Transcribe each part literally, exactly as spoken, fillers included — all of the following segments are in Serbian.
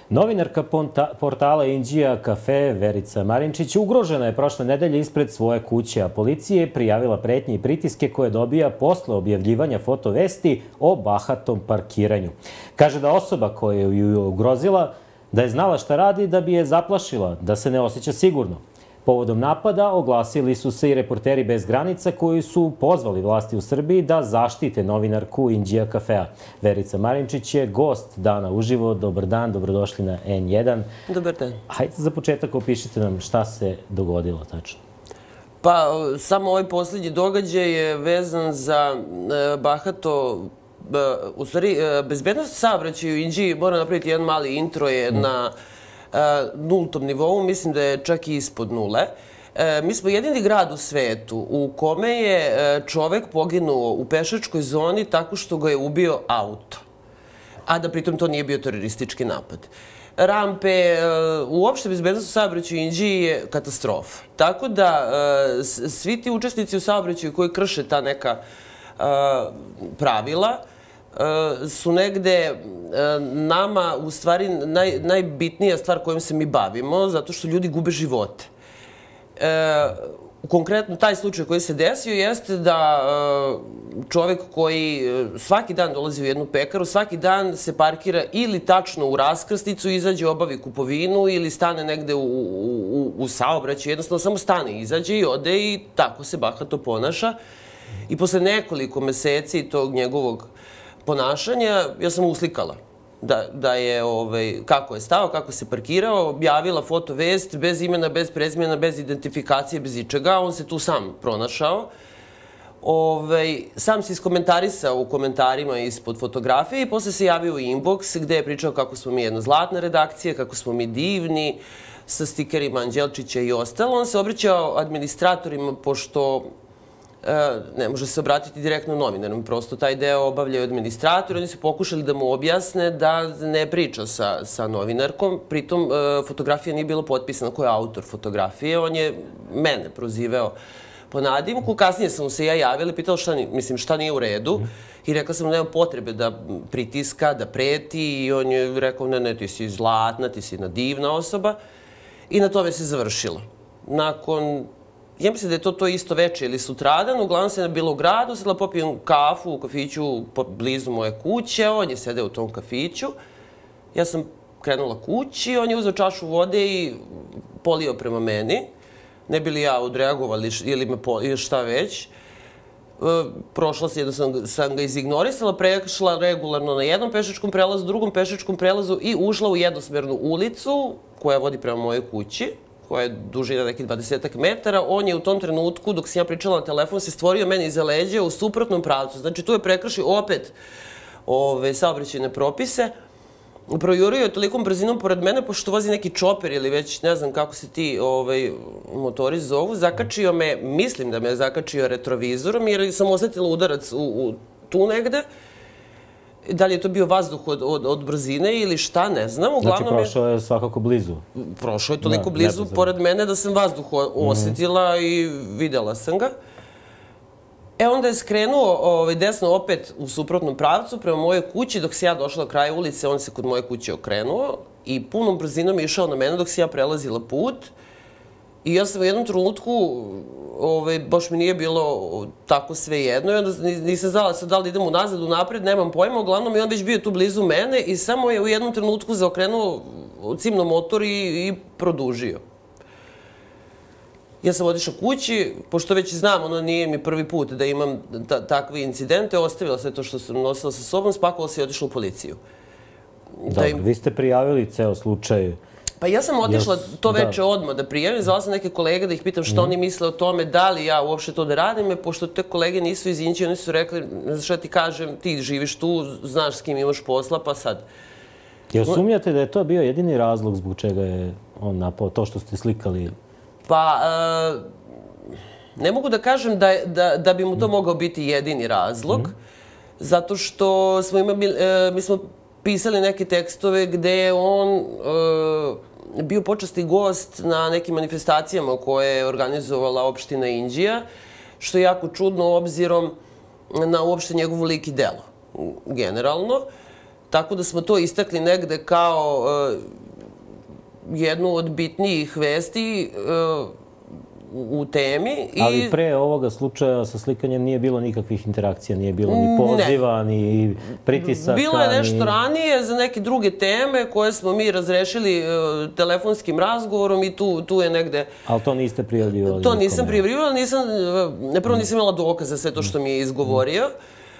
Novinarka portala Indija Cafe Verica Marinčić ugrožena je prošle nedelje ispred svoje kuće, a policija je prijavila pretnje i pritiske koje dobija posle objavljivanja fotovesti o bahatom parkiranju. Kaže da osoba koja ju je ugrozila da je znala šta radi da bi je zaplašila, da se ne osjeća sigurno. Povodom napada oglasili su se i reporteri bez granica koji su pozvali vlasti u Srbiji da zaštite novinarku Indija Cafea. Verica Marinčić je gost Dana uživo. Dobar dan, dobrodošli na en jedan. Dobar dan. Hajde za početak opišite nam šta se dogodilo tačno. Pa, samo ovaj posljednji događaj je vezan za bahato, u stvari, bezbednost saobraćaja u Indiji, moram napraviti jedan mali intro, je na nultom nivou, mislim da je čak i ispod nule. Mi smo jedini grad u svetu u kome je čovek poginuo u pešačkoj zoni tako što ga je ubio auto, a da pritom to nije bio teroristički napad. Rampe, uopšte bezbednost u saobraćaju u Indiji je katastrofa. Tako da svi ti učesnici u saobraćaju koji krše ta neka pravila su negde nama u stvari najbitnija stvar kojom se mi bavimo, zato što ljudi gube živote. Konkretno, taj slučaj koji se desio jeste da čovek koji svaki dan dolazi u jednu pekaru, svaki dan se parkira ili tačno u raskrsnicu, izađe, obavi kupovinu ili stane negde u saobraćaju, jednostavno samo stane, izađe i ode i tako se bahato ponaša. I posle nekoliko meseci tog njegovog ponašanja, ja sam uslikala da je, kako je stao, kako se parkirao, objavila fotovest bez imena, bez prezimena, bez identifikacije, bez ičega. On se tu sam pronašao. Sam se iskomentarisao u komentarima ispod fotografije i posle se javio u inbox gde je pričao kako smo mi jedna zlatna redakcija, kako smo mi divni, sa stikerima Anđelčića i ostalo. On se obraćao administratorima, pošto ne može se obratiti direktno novinarom, prosto taj deo obavljaju administratori. Oni su pokušali da mu objasne da ne priča sa novinarkom, pritom fotografija nije bila potpisana ko je autor fotografije. On je mene prozivao po nadimku. Kasnije sam mu se ja javila i pitala šta nije u redu i rekla sam da nema potrebe da pritiska, da preti i on je rekao ne, ne, ti si zlatna, ti si jedna divna osoba i na tome se završilo. Nakon Ja mislim da je to to isto veče ili sutradan. Uglavnom se je bilo u gradu, sedla popijem kafu u kafiću blizu moje kuće. On je sedeo u tom kafiću. Ja sam krenula kući, on je uzeo čašu vode i polio prema meni. Ne bi li ja odreagovala ili šta već. Prošla se, jedno sam ga izignorisala, prešla regularno na jednom pešačkom prelazu, drugom pešačkom prelazu i ušla u jednosmernu ulicu koja vodi prema mojoj kući, koja je dužina nekih dvadesetak metara. On je u tom trenutku, dok sam ja pričala na telefon, se stvorio meni iza leđa u suprotnom pravcu. Znači, tu je prekršio opet saobraćajne propise. Projurio je tolikom brzinom pored mene, pošto vozi neki čoper ili već ne znam kako se ti motori zovu. Zakačio me, mislim da me je zakačio retrovizorom, jer sam osjetila udarac tu negde. Da li je to bio vazduh od brzine ili šta, ne znam. Znači, prošao je svakako blizu. Prošao je toliko blizu pored mene da sam vazduh osjetila i videla sam ga. E, onda je skrenuo desno opet u suprotnom pravcu prema mojoj kući. Dok se ja došla do kraja ulice, on se kod moje kuće okrenuo i punom brzinom je išao na mene dok se ja prelazila put. I ja sam u jednom trenutku, baš mi nije bilo tako sve jedno i onda nisam znala sad da li idem unazad, unapred, nemam pojma. Uglavnom je on već bio tu blizu mene i samo je u jednom trenutku zaokrenuo cimno motor i produžio. Ja sam otišla kući, pošto već znam, ono nije mi prvi put da imam takve incidente, ostavila sve to što sam nosila sa sobom, spakovala se i otišla u policiju. Dobro, vi ste prijavili ceo slučaj. Pa ja sam otišla to veče odmah da prijavim, zvala sam neke kolege da ih pitam šta oni misle o tome, da li ja uopšte to da radim, pošto te kolege nisu iz Inđije, oni su rekli, ne znam šta ti kažem, ti živiš tu, znaš s kim imaš posla, pa sad. Jel sumnjate da je to bio jedini razlog zbog čega je on napao, to što ste slikali? Pa, ne mogu da kažem da bi mu to mogao biti jedini razlog, zato što smo imali, mi smo pisali neke tekstove gde je on bio počasni gost na nekim manifestacijama koje je organizovala opština Inđija, što je jako čudno obzirom na uopšte njegovu lik i delo, generalno. Tako da smo to istakli negde kao jednu od bitnijih vesti u temi. Ali pre ovoga slučaja sa slikanjem nije bilo nikakvih interakcija, nije bilo ni poziva, ni pritisaka. Bilo je nešto ranije za neke druge teme koje smo mi razrešili telefonskim razgovorom i tu je negde... Ali to niste prijavljivali? To nisam prijavljivala, prvo nisam imala dokaza za sve to što mi je izgovorio.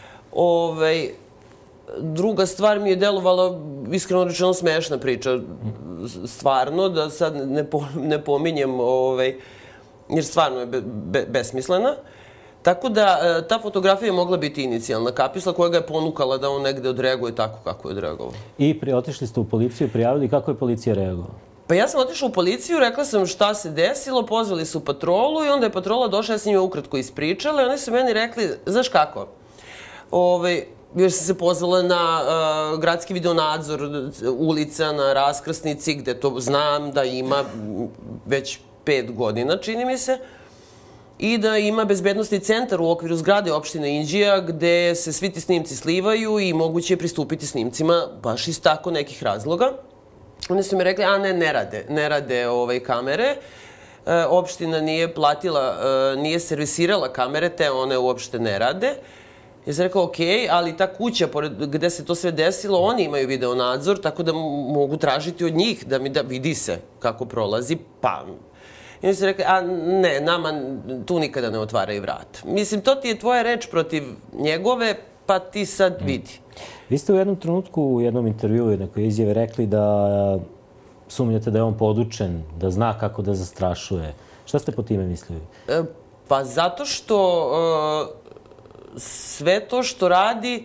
Druga stvar mi je delovala, iskreno rečeno, smešna priča. Stvarno, da sad ne pominjem, jer stvarno je besmislena. Tako da ta fotografija je mogla biti inicijalna kapisla koja ga je ponukala da on negde odreaguje tako kako je odreagovao. I otišli ste u policiju, prijavili, kako je policija reagovala? Pa ja sam otišla u policiju, rekla sam šta se desilo, pozvali su patrolu i onda je patrola došla, ja sam njima ukratko ispričala i oni su meni rekli, znaš kako, jer sam se pozvala na gradski videonadzor ulica na raskrsnici gde to znam da ima već pet godina, čini mi se, i da ima bezbednostni centar u okviru zgrade opštine Inđija gde se svi ti snimci slivaju i moguće je pristupiti snimcima baš iz tako nekih razloga. Oni su mi rekli, a ne, ne rade, ne rade kamere. Opština nije platila, nije servisirala kamere, te one uopšte ne rade. Ja sam rekao, okej, ali ta kuća gde se to sve desilo, oni imaju videonadzor, tako da mogu tražiti od njih da mi da vidi se kako prolazi, pa... I oni su rekli, a ne, nama tu nikada ne otvaraju vrat. Mislim, to ti je tvoja reč protiv njegove, pa ti sad vidi. Vi ste u jednom trenutku, u jednom intervjuu, nekoj izjave rekli da sumnjate da je on podučen, da zna kako da zastrašuje. Šta ste po time mislili? Pa zato što sve to što radi,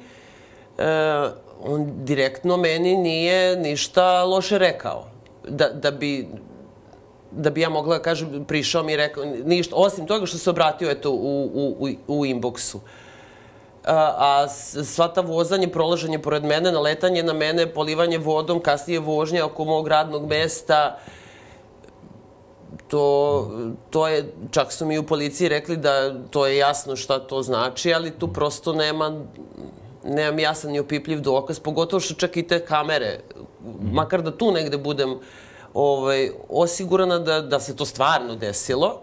on direktno meni nije ništa loše rekao. Da bi... da bi ja mogla da kažem, prišao mi i rekao ništa, osim toga što se obratio u inboxu. A sva ta vozanje, prolaženje pored mene, naletanje na mene, polivanje vodom, kasnije vožnje oko mog radnog mesta, to je, čak su mi u policiji rekli da to je jasno šta to znači, ali tu prosto nema, nemam jasan ni opipljiv dokaz, pogotovo što čak i te kamere, makar da tu negde budem osigurana da se to stvarno desilo,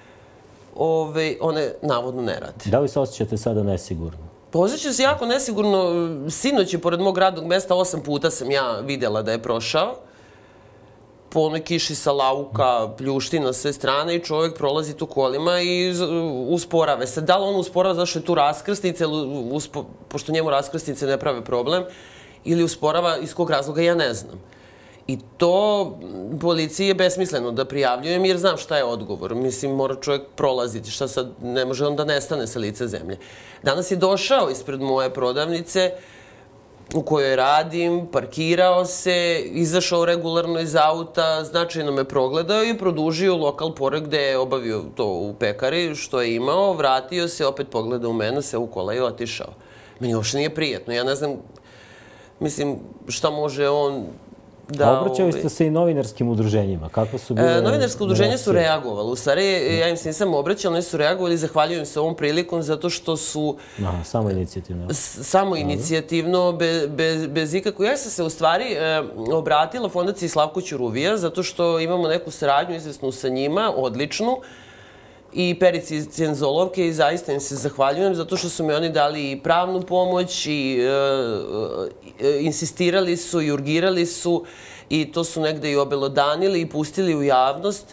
one navodno ne rade. Da li se osjećate sada nesigurno? Pa osjećam se jako nesigurno. Sinoć je pored mog radnog mesta osam puta sam ja videla da je prošao. Po onoj kiši sa lauka, pljušti na sve strane i čovjek prolazi tu kolima i usporave se. Da li on usporava zato što je tu raskrsnica, pošto njemu raskrsnice ne prave problem, ili usporava iz kog razloga, ja ne znam. I to policiji je besmisleno da prijavljujem jer znam šta je odgovor. Mislim, mora čovjek prolaziti. Šta sad, ne može on da nestane sa lice zemlje. Danas je došao ispred moje prodavnice u kojoj radim, parkirao se, izašao regularno iz auta, značajno me progledao i produžio lokal pored gde je obavio to u pekari, što je imao, vratio se, opet pogledao u mene, se u kola i otišao. Meni uopšte nije prijetno. Ja ne znam, mislim, šta može on... Obraćali ste se i novinarskim udruženjima. Kako su bile... Novinarske udruženja su reagovali. U stvari, ja im se nisam obraćala, oni su reagovali i zahvaljujem se ovom prilikom zato što su... Samo inicijativno. Samo inicijativno, bez ikako. Ja sam se u stvari obratila Fondaciji Slavko Ćuruvija zato što imamo neku saradnju izvesnu sa njima, odličnu, i Perici Cenzolovke i zaista im se zahvaljujem zato što su mi oni dali i pravnu pomoć i insistirali su i urgirali su i to su negde i obelodanili i pustili u javnost.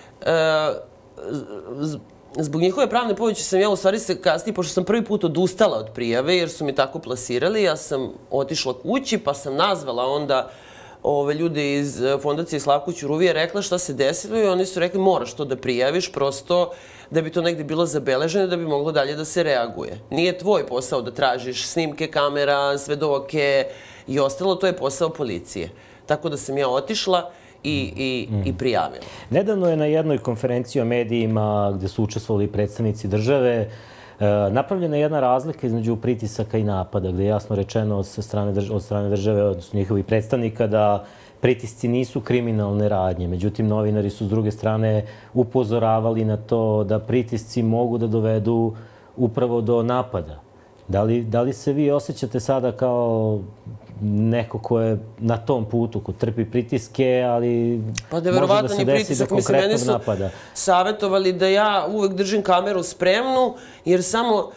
Zbog njihove pravne pomoći sam ja u stvari se kasnije, pošto sam prvi put odustala od prijave jer su mi tako plasirali, ja sam otišla kući pa sam nazvala onda ove ljude iz Fondacije Slavko Ćuruvija, rekla šta se desilo i oni su rekli moraš to da prijaviš prosto da bi to negde bilo zabeleženo da bi moglo dalje da se reaguje. Nije tvoj posao da tražiš snimke kamera, svedoke i ostalo, to je posao policije. Tako da sam ja otišla i prijavila. Nedavno je na jednoj konferenciji o medijima gde su učestvovali predstavnici države napravljena jedna razlika između pritisaka i napada, gde je jasno rečeno od strane države, odnosno njihovih predstavnika, da pritisci nisu kriminalne radnje. Međutim, novinari su s druge strane upozoravali na to da pritisci mogu da dovedu upravo do napada. Da li se vi osjećate sada kao neko ko je na tom putu, ko trpi pritiske, ali pa da može da verovatno se ni desi do pritisak. Mislim, meni konkretnog su napada. savjetovali da ja uvek držim kameru spremnu, jer samo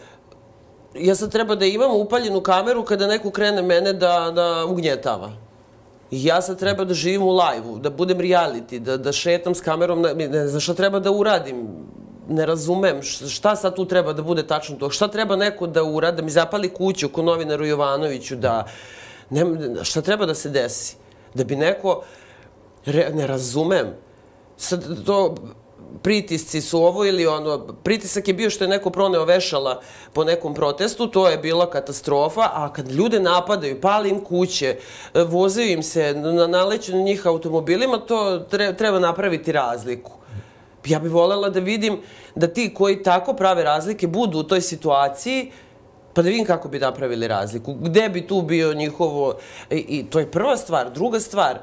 ja sad treba da imam upaljenu kameru kada neko krene mene da, da ugnjetava. I ja sad treba da živim u live-u, da budem reality, da, da šetam s kamerom, na, ne znam šta treba da uradim. Ne razumem šta sad tu treba da bude tačno to. Šta treba neko da uradi, da mi zapali kuću ko novinaru Jovanoviću, da... Ne, šta treba da se desi? Da bi neko... Re, ne razumem. Sad to... Pritisci su ovo ili ono... Pritisak je bio što je neko proneo vešala po nekom protestu, to je bila katastrofa, a kad ljude napadaju, pali im kuće, vozaju im se, naleću na njih automobilima, to treba napraviti razliku. Ja bih voljela da vidim da ti koji tako prave razlike budu u toj situaciji, pa da vidim kako bi napravili razliku. Gde bi tu bio njihovo... I to je prva stvar. Druga stvar,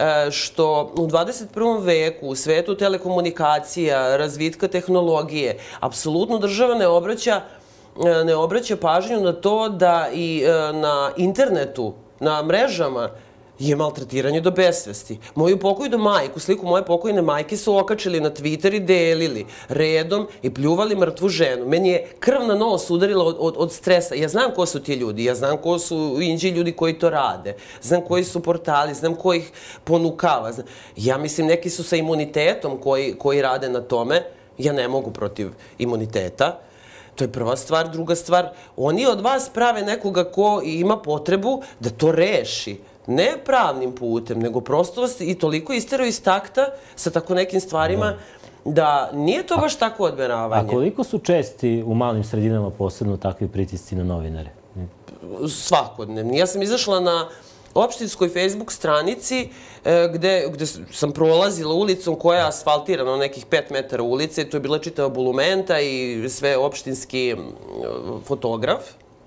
što u dvadeset prvom veku, u svetu telekomunikacija, razvitka tehnologije, apsolutno država ne obraća, ne obraća pažnju na to da i na internetu, na mrežama, je maltretiranje do besvesti. Moju pokojnu majku, sliku moje pokojne majke su okačili na Twitter i delili redom i pljuvali mrtvu ženu. Meni je krv na nos udarila od, od, od stresa. Ja znam ko su ti ljudi, ja znam ko su u Inđiji ljudi koji to rade, znam koji su portali, znam ko ih ponukava. Znam. Ja mislim, neki su sa imunitetom koji, koji rade na tome. Ja ne mogu protiv imuniteta. To je prva stvar. Druga stvar, oni od vas prave nekoga ko ima potrebu da to reši. Ne pravnim putem, nego prosto vas i toliko isteraju iz takta sa tako nekim stvarima da nije to baš tako odmeravanje. A koliko su česti u malim sredinama posebno takvi pritisci na novinare? Svakodnevni. Ja sam izašla na opštinskoj Facebook stranici gde, gde sam prolazila ulicom koja je asfaltirana nekih pet metara ulice. To je bila čitava bulumenta i sve opštinski fotograf.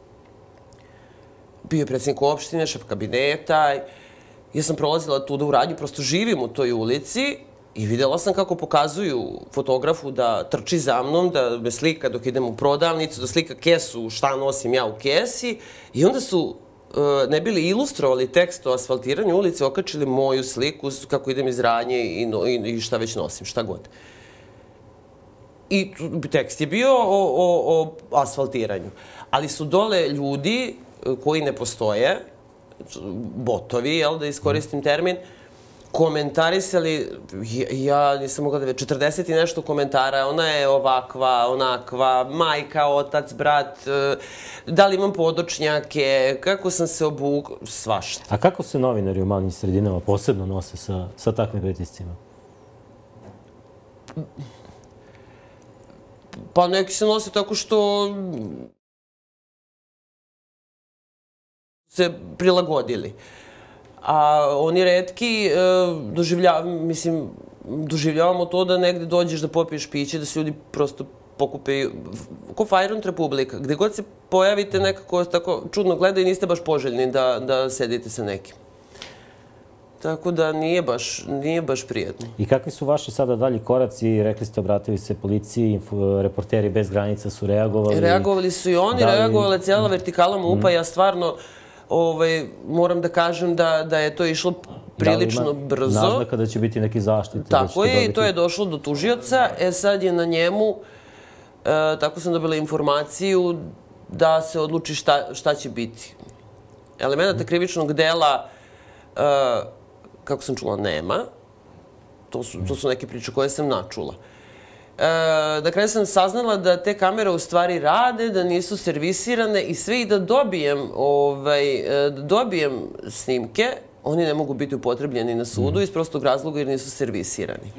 Bio je predsjednik opštine, šef kabineta. Ja sam prolazila tuda u radnju, prosto živim u toj ulici i videla sam kako pokazuju fotografu da trči za mnom, da me slika dok idem u prodavnicu, da slika kesu, šta nosim ja u kesi. I onda su, ne bili ilustrovali tekst o asfaltiranju ulice, okačili moju sliku kako idem iz radnje i, i, i šta već nosim, šta god. I tekst je bio o, o, o asfaltiranju. Ali su dole ljudi koji ne postoje, botovi, jel, da iskoristim termin, komentarisali, ja nisam mogla da ve, četrdeset i nešto komentara, ona je ovakva, onakva, majka, otac, brat, da li imam podočnjake, kako sam se obuk, svašta. A kako se novinari u malim sredinama posebno nose sa, sa takvim pritiscima? Pa neki se nose tako što se prilagodili. A oni retki doživljavamo, mislim, doživljavamo to da negde dođeš da popiješ piće, da se ljudi prosto pokupe ko Fajrunt Republika. Gde god se pojavite nekako tako čudno gledaju i niste baš poželjni da, da sedite sa nekim. Tako da nije baš, nije baš prijetno. I kakvi su vaši sada dalji koraci? Rekli ste, obratili se policiji, reporteri bez granica su reagovali. Reagovali su i oni, da li... reagovala je cijela vertikala MUP-a. Mm. Ja stvarno ovaj, moram da kažem da, da je to išlo prilično da li ima brzo. Naznaka da će biti neki zaštite? Tako je, dobiti... i to je došlo do tužioca. E sad je na njemu, e, tako sam dobila informaciju, da se odluči šta, šta će biti. Elemenata krivičnog dela, e, kako sam čula, nema. To su, to su neke priče koje sam načula. E, na kraju sam saznala da te kamere u stvari rade, da nisu servisirane i sve i da dobijem, ovaj, da dobijem snimke, oni ne mogu biti upotrebljeni na sudu iz prostog razloga jer nisu servisirani.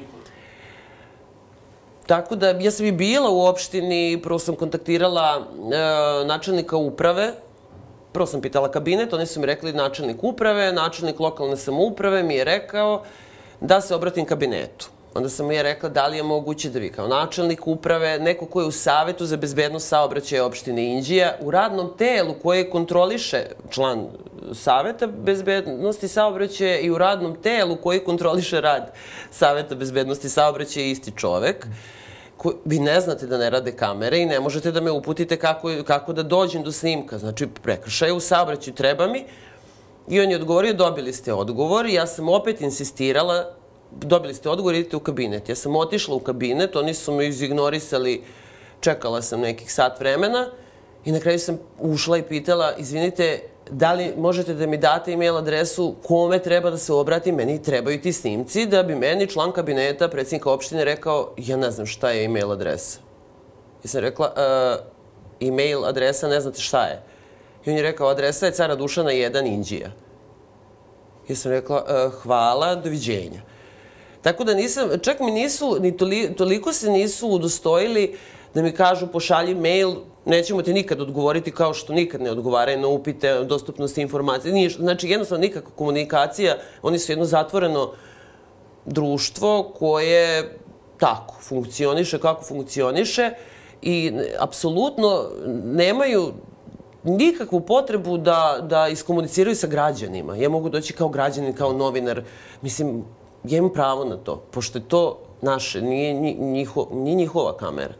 Tako da, ja sam i bila u opštini, prvo sam kontaktirala e, načelnika uprave, prvo sam pitala kabinet, oni su mi rekli načelnik uprave, načelnik lokalne samouprave mi je rekao da se obratim kabinetu. Onda sam mi je rekla da li je moguće da vi kao načelnik uprave, neko ko je u Savetu za bezbednost saobraćaja opštine Inđija, u radnom telu koje kontroliše član Saveta bezbednosti saobraćaja i u radnom telu koji kontroliše rad Saveta bezbednosti saobraćaja je isti čovek. Vi ne znate da ne rade kamere i ne možete da me uputite kako, kako da dođem do snimka. Znači, prekršaj u saobraćaju treba mi. I on je odgovorio, dobili ste odgovor. Ja sam opet insistirala, dobili ste odgovor, idite u kabinet. Ja sam otišla u kabinet, oni su me izignorisali, čekala sam nekih sat vremena i na kraju sam ušla i pitala, izvinite, da li možete da mi date e-mail adresu kome treba da se obrati, meni trebaju ti snimci, da bi meni član kabineta, predsjednika opštine, rekao, ja ne znam šta je e-mail adresa. I sam rekla, e-mail adresa, ne znate šta je. I on je rekao, adresa je Cara Dušana jedan Inđija. I sam rekla, hvala, doviđenja. Tako da nisam, čak mi nisu, ni toliko se nisu udostojili da mi kažu pošalji mail, nećemo ti nikad odgovoriti kao što nikad ne odgovaraju na upite o dostupnosti informacije. Znači, jednostavno nikakva komunikacija, oni su jedno zatvoreno društvo koje tako funkcioniše, kako funkcioniše i apsolutno nemaju nikakvu potrebu da iskomuniciraju sa građanima. Ja mogu doći kao građanin, kao novinar. Mislim, ja imam pravo na to, pošto je to naše, nije njihova kamera.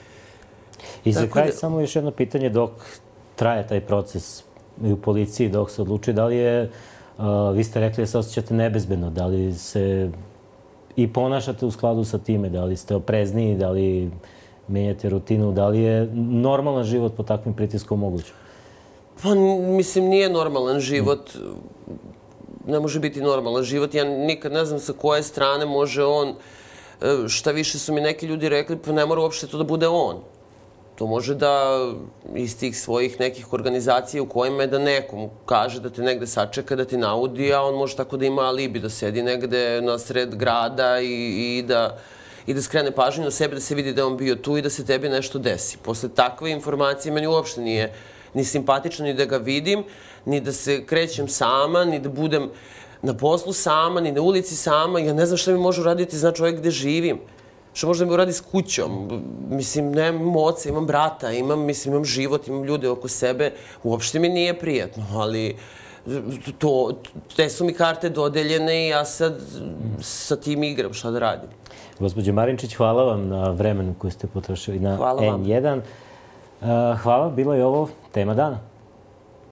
I za kraj samo još jedno pitanje, dok traje taj proces i u policiji, dok se odluči, da li je, vi ste rekli da se osjećate nebezbedno, da li se i ponašate u skladu sa time, da li ste oprezniji, da li menjate rutinu, da li je normalan život pod takvim pritiskom moguć? Pa, mislim, nije normalan život. Ne može biti normalan život. Ja nikad ne znam sa koje strane može on, šta više su mi neki ljudi rekli, pa ne mora uopšte to da bude on. To može da iz tih svojih nekih organizacija u kojima je da nekom kaže da te negde sačeka, da ti naudi, a on može tako da ima alibi, da sedi negde na sred grada i da i da skrene pažnju na sebe, da se vidi da je on bio tu i da se tebi nešto desi. Posle takve informacije meni uopšte nije ni simpatično ni da ga vidim, ni da se krećem sama, ni da budem na poslu sama, ni na ulici sama. Ja ne znam šta mi može uraditi, zna čovjek gde živim. Što može da mi uradi s kućom. Mislim, nemam oca, imam brata, imam, mislim, imam život, imam ljude oko sebe. Uopšte mi nije prijatno, ali to, te su mi karte dodeljene i ja sad sa tim igram, šta da radim. Gospođo Marinčić, hvala vam na vremenu koje ste potrošili na Hvala vam. N jedan. Hvala, bilo je ovo Tema dana.